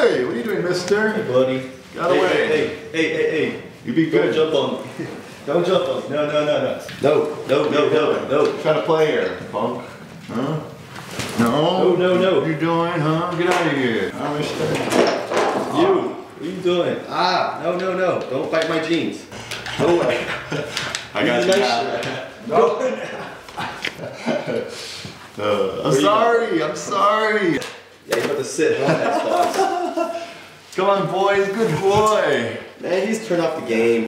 Hey, what are you doing, mister? Hey, buddy. Got away. Hey. You be good. Don't jump on me. Don't jump on me. No. Trying to play here, punk. Huh? No. No. What are you doing, huh? Get out of here. Huh, mister? What are you doing? No. Don't bite my jeans. No way. I got you now. No. I'm sorry. Yeah, you have to sit on that spot. Come on, boys. Good boy. Man, he's turned off the game.